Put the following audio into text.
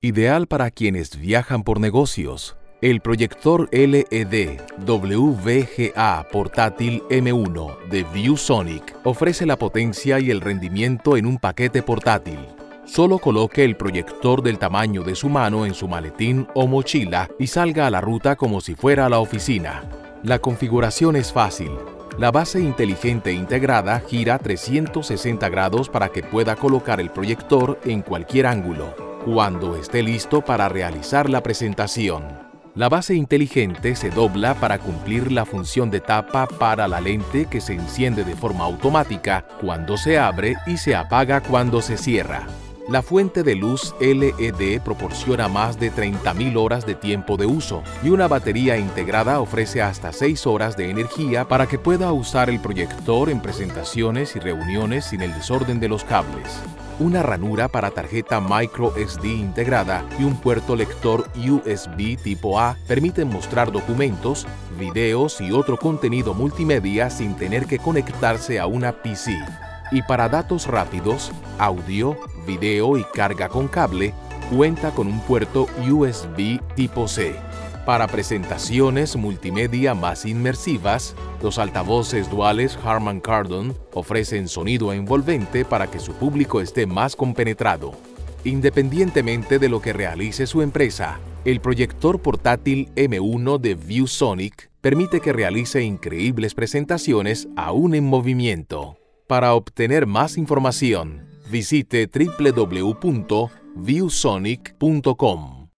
Ideal para quienes viajan por negocios. El proyector LED WVGA portátil M1 de ViewSonic ofrece la potencia y el rendimiento en un paquete portátil. Solo coloque el proyector del tamaño de su mano en su maletín o mochila y salga a la ruta como si fuera a la oficina. La configuración es fácil. La base inteligente integrada gira 360 grados para que pueda colocar el proyector en cualquier ángulo, cuando esté listo para realizar la presentación. La base inteligente se dobla para cumplir la función de tapa para la lente que se enciende de forma automática cuando se abre y se apaga cuando se cierra. La fuente de luz LED proporciona más de 30.000 horas de tiempo de uso y una batería integrada ofrece hasta 6 horas de energía para que pueda usar el proyector en presentaciones y reuniones sin el desorden de los cables. Una ranura para tarjeta microSD integrada y un puerto lector USB tipo A permiten mostrar documentos, videos y otro contenido multimedia sin tener que conectarse a una PC. Y para datos rápidos, audio, video y carga con cable, cuenta con un puerto USB tipo C. Para presentaciones multimedia más inmersivas, los altavoces duales Harman Kardon ofrecen sonido envolvente para que su público esté más compenetrado. Independientemente de lo que realice su empresa, el proyector portátil M1 de ViewSonic permite que realice increíbles presentaciones aún en movimiento. Para obtener más información, visite www.viewsonic.com.